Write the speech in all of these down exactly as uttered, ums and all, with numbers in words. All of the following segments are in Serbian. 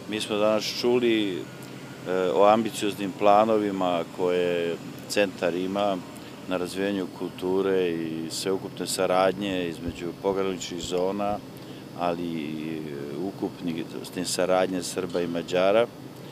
Mi smo danas čuli o ambicioznim planovima koje centar ima na razvijanju kulture i sveukupne saradnje između pograničnih zona, ali i ukupne saradnje Srba i Mađara.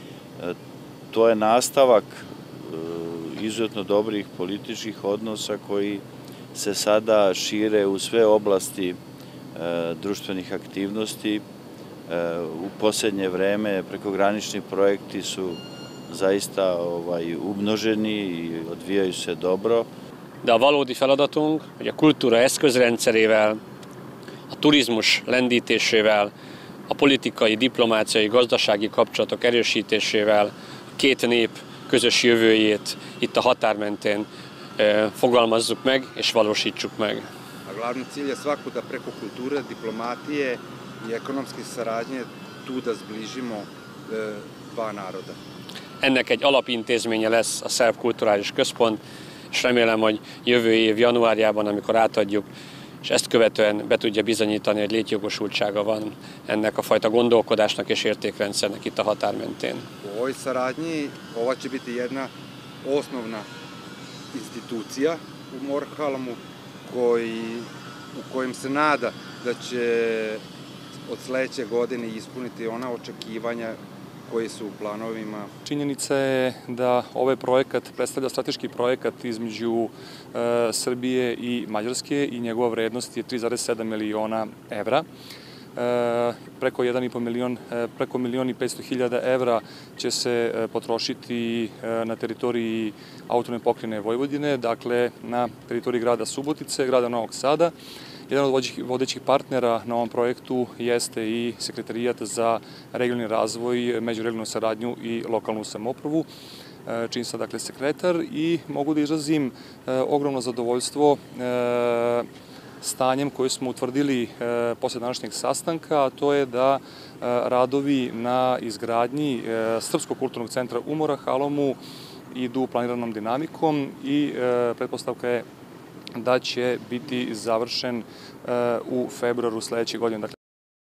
To je nastavak izuzetno dobrih političkih odnosa koji se sada šire u sve oblasti društvenih aktivnosti. U posljednje vreme prekogranični projekti su zaista umnoženi i odvijaju se dobro. De a valódi feladatunk, hogy a kultúra eszközrendszerével, a turizmus lendítésével, a politikai, diplomáciai, gazdasági kapcsolatok erősítésével a két nép közös jövőjét itt a határ mentén fogalmazzuk meg és valósítsuk meg. A glavni cilj je svakako da preko kulture, diplomatije i ekonomske saradnje tu da zbližimo dva naroda. Ennek egy alapintézménye lesz a Szerb Kulturális Központ, és remélem, hogy jövő év januárjában, amikor átadjuk, és ezt követően be tudja bizonyítani, hogy létjogosultsága van ennek a fajta gondolkodásnak és értékrendszernek itt a határ mentén. U ovoj saradnji ova će biti jedna osnovna institucija u Moorhalmu koji, u kojem se nada da će od sledeće godine ispuniti ona očekivanja koji su u planovima. Činjenica je da ovaj projekat predstavlja strateški projekat između e, Srbije i Mađarske i njegova vrednost je tri zarez sedam miliona evra. E, preko jedan i po milion, e, preko milion i petsto hiljada evra će se e, potrošiti e, na teritoriji autonomne pokrajine Vojvodine, dakle na teritoriji grada Subotice, grada Novog Sada. Jedan od vodećih partnera na ovom projektu jeste i Sekretarijat za regionalni razvoj, međuregionalnu saradnju i lokalnu samoupravu, čiji sam dakle sekretar, i mogu da izrazim ogromno zadovoljstvo stanjem koje smo utvrdili posle današnjeg sastanka, a to je da radovi na izgradnji Srpskog kulturnog centra u Moorhalmu idu planiranom dinamikom i pretpostavka je da će biti završen u februaru sledeće godine.